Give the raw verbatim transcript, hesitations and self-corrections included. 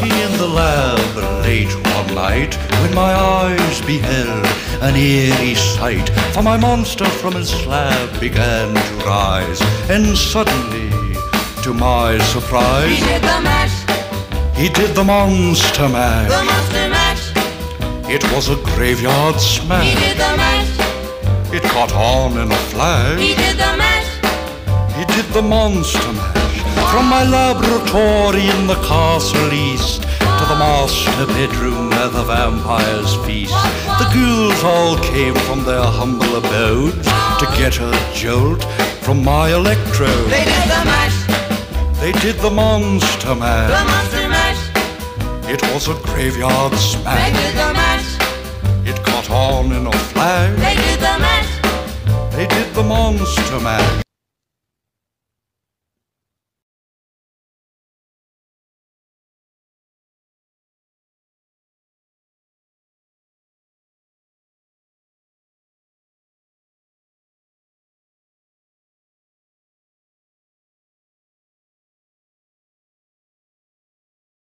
working in the lab late one night, when my eyes beheld an eerie sight. For my monster from his slab began to rise, and suddenly, to my surprise, he did the mash. He did the monster mash. The monster mash. It was a graveyard smash. He did the mash. It caught on in a flash. He did the mash. He did the monster mash. From my laboratory in the castle east to the master bedroom where the vampires feast, the ghouls all came from their humble abodes to get a jolt from my electrode. They did the mash. They did the monster mash. The monster mash. It was a graveyard smash. They did the mash. It caught on in a flash. They did the mash. They did the monster mash.